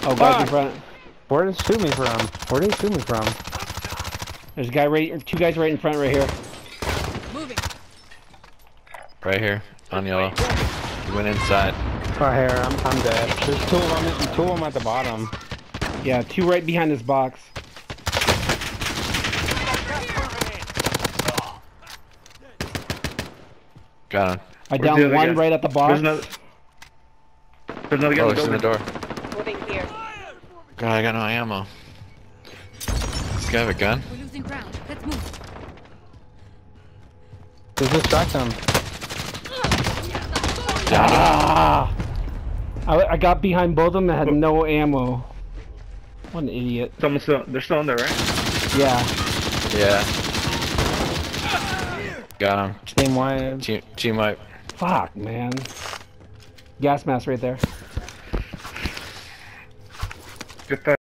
Oh, guys in front. Where did he shoot me from? Where did he shoot me from? There's a guy two guys right in front right here. Moving. Right here, on yellow. He went inside. Right here, I'm dead. There's two of them at the bottom. Yeah, two right behind this box. Got him. I Where's the downed other one guy? right at the box. There's another guy Oh, in the he's in the building. door. Moving here. God, I got no ammo. Does this guy have a gun? We're losing ground. Let's move. Just distract them. Ah! I got behind both of them and had no ammo. What an idiot. They're still in there, right? Yeah. Yeah. Got him. Team wide. Team wipe. Fuck, man. Gas mask right there. Get that.